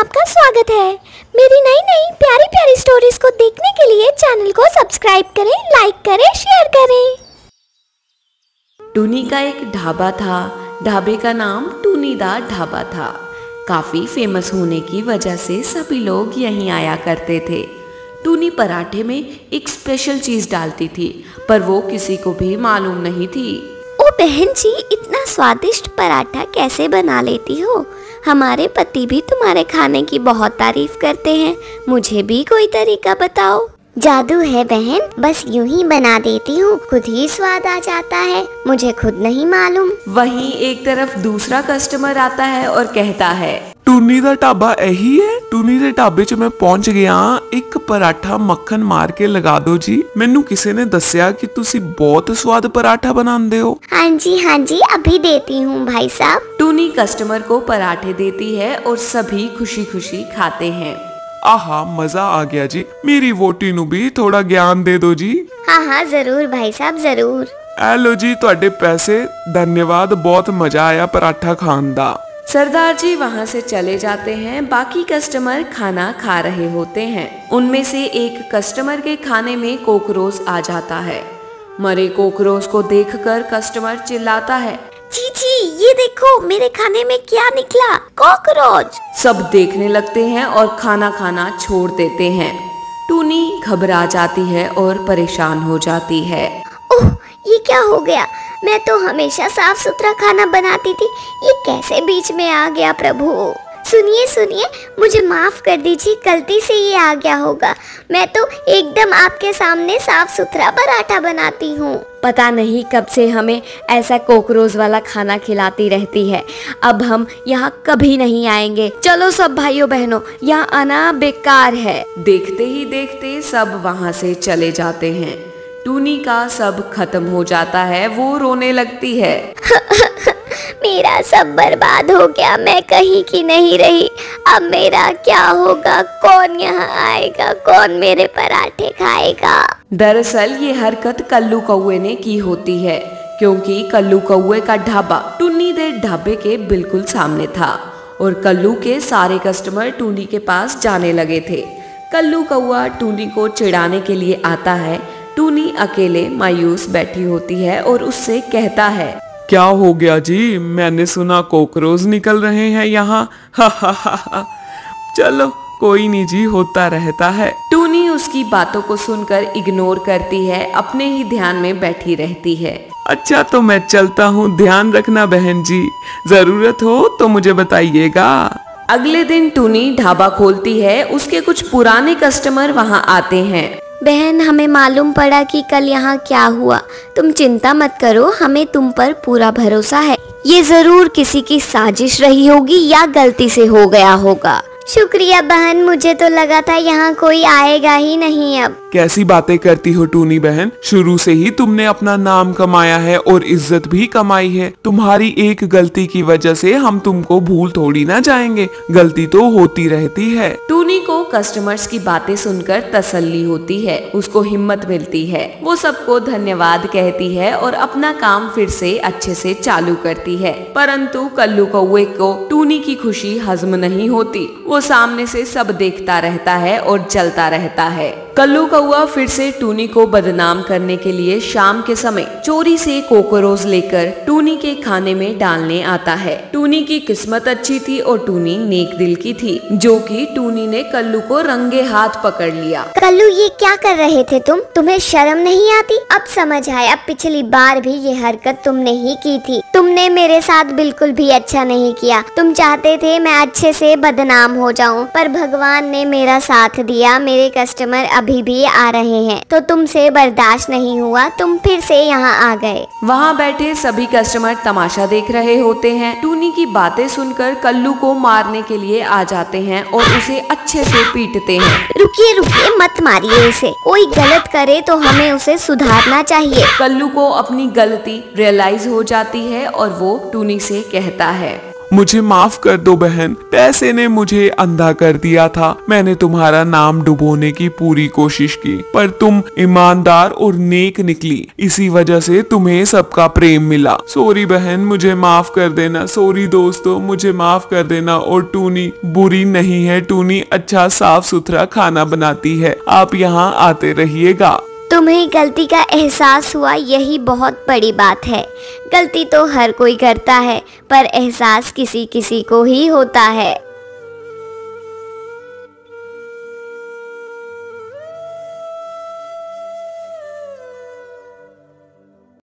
आपका स्वागत है। मेरी नई नई प्यारी प्यारी स्टोरीज को देखने के लिए चैनल को सब्सक्राइब करें, लाइक करें, शेयर करें। टूनी का एक ढाबा था। ढाबे का नाम टूनी दा ढाबा था। काफी फेमस होने की वजह से सभी लोग यहीं आया करते थे। टूनी पराठे में एक स्पेशल चीज डालती थी, पर वो किसी को भी मालूम नहीं थी। ओ बहन जी, इतना स्वादिष्ट पराठा कैसे बना लेती हो? हमारे पति भी तुम्हारे खाने की बहुत तारीफ करते हैं। मुझे भी कोई तरीका बताओ। जादू है बहन, बस यूं ही बना देती हूँ, खुद ही स्वाद आ जाता है। मुझे खुद नहीं मालूम। वहीं एक तरफ दूसरा कस्टमर आता है और कहता है, टूनी दा ढाबा यही है? टूनी दे ढाबे च मैं पहुंच गया। एक पराठा मक्खन मार के लगा दो जी। मैनू किसी ने दसिया कि तुसी बहुत स्वाद पराठा बनाते हो। हाँ जी, अभी देती हूँ भाई साहब। टूनी कस्टमर को पराठे देती है और सभी खुशी खुशी खाते हैं। आहा, मजा आ गया जी। मेरी वोटी नू भी थोड़ा ज्ञान दे दो जी। हाँ जरूर भाई साहब, जरूर। एलो जी, तुहाडे पैसे। धन्यवाद, बहुत मजा आया पराठा खान दा। सरदार जी वहाँ से चले जाते हैं। बाकी कस्टमर खाना खा रहे होते हैं। उनमें से एक कस्टमर के खाने में कॉकरोच आ जाता है। मरे कॉकरोच को देखकर कस्टमर चिल्लाता है, जी, ये देखो मेरे खाने में क्या निकला, कॉकरोच। सब देखने लगते हैं और खाना खाना छोड़ देते हैं। टूनी घबरा जाती है और परेशान हो जाती है। ओह, ये क्या हो गया? मैं तो हमेशा साफ सुथरा खाना बनाती थी, ये कैसे बीच में आ गया? प्रभु सुनिए, मुझे माफ कर दीजिए, गलती से ये आ गया होगा। मैं तो एकदम आपके सामने साफ सुथरा पराठा बनाती हूँ। पता नहीं कब से हमें ऐसा कॉकरोच वाला खाना खिलाती रहती है। अब हम यहाँ कभी नहीं आएंगे। चलो सब भाइयों बहनों, यहाँ आना बेकार है। देखते ही देखते सब वहाँ से चले जाते हैं। टूनी का सब खत्म हो जाता है। वो रोने लगती है। मेरा सब बर्बाद हो गया, मैं कहीं की नहीं रही। अब मेरा क्या होगा? कौन यहाँ आएगा? कौन मेरे पराठे खाएगा? दरअसल ये हरकत कल्लू कौवे ने की होती है, क्योंकि कल्लू कौवे का ढाबा टूनी दे ढाबे के बिल्कुल सामने था और कल्लू के सारे कस्टमर टूनी के पास जाने लगे थे। कल्लू कौवा टूनी को चिढ़ाने के लिए आता है। टूनी अकेले मायूस बैठी होती है और उससे कहता है, क्या हो गया जी? मैंने सुना कॉकरोच निकल रहे हैं यहाँ। हा। चलो कोई नहीं जी, होता रहता है। टूनी उसकी बातों को सुनकर इग्नोर करती है, अपने ही ध्यान में बैठी रहती है। अच्छा, तो मैं चलता हूँ। ध्यान रखना बहन जी, जरूरत हो तो मुझे बताइएगा। अगले दिन टूनी ढाबा खोलती है। उसके कुछ पुराने कस्टमर वहाँ आते हैं। बहन, हमें मालूम पड़ा कि कल यहाँ क्या हुआ। तुम चिंता मत करो, हमें तुम पर पूरा भरोसा है। ये जरूर किसी की साजिश रही होगी या गलती से हो गया होगा। शुक्रिया बहन, मुझे तो लगा था यहाँ कोई आएगा ही नहीं। अब कैसी बातें करती हो टूनी बहन? शुरू से ही तुमने अपना नाम कमाया है और इज्जत भी कमाई है। तुम्हारी एक गलती की वजह से हम तुमको भूल थोड़ी ना जाएंगे। गलती तो होती रहती है। टूनी को कस्टमर्स की बातें सुनकर तसल्ली होती है, उसको हिम्मत मिलती है। वो सबको धन्यवाद कहती है और अपना काम फिर से अच्छे से चालू करती है। परंतु कल्लू कौवे को टूनी की खुशी हजम नहीं होती। वो सामने से सब देखता रहता है और चलता रहता है। कल्लू कौवा फिर से टूनी को बदनाम करने के लिए शाम के समय चोरी से कॉकरोच लेकर टूनी के खाने में डालने आता है। टूनी की किस्मत अच्छी थी और टूनी नेक दिल की थी, जो कि टूनी ने कल्लू को रंगे हाथ पकड़ लिया। कल्लू, ये क्या कर रहे थे तुम? तुम्हें शर्म नहीं आती? अब समझ आया, पिछली बार भी ये हरकत तुमने ही की थी। तुमने मेरे साथ बिल्कुल भी अच्छा नहीं किया। तुम चाहते थे मैं अच्छे से बदनाम हो जाऊं, पर भगवान ने मेरा साथ दिया। मेरे कस्टमर अभी भी आ रहे हैं, तो तुमसे बर्दाश्त नहीं हुआ, तुम फिर से यहाँ आ गए। वहाँ बैठे सभी कस्टमर तमाशा देख रहे होते हैं। टूनी की बातें सुनकर कल्लू को मारने के लिए आ जाते हैं और उसे अच्छे से पीटते हैं। रुकिए, मत मारिए इसे। कोई गलत करे तो हमें उसे सुधारना चाहिए। कल्लू को अपनी गलती रियलाइज हो जाती है और वो टूनी से कहता है, मुझे माफ कर दो बहन, पैसे ने मुझे अंधा कर दिया था। मैंने तुम्हारा नाम डुबोने की पूरी कोशिश की, पर तुम ईमानदार और नेक निकली, इसी वजह से तुम्हें सबका प्रेम मिला। सॉरी बहन, मुझे माफ कर देना। सॉरी दोस्तों, मुझे माफ कर देना। और टूनी बुरी नहीं है, टूनी अच्छा साफ सुथरा खाना बनाती है, आप यहाँ आते रहिएगा। तुम्हें गलती का एहसास हुआ, यही बहुत बड़ी बात है। गलती तो हर कोई करता है, पर एहसास किसी किसी को ही होता है।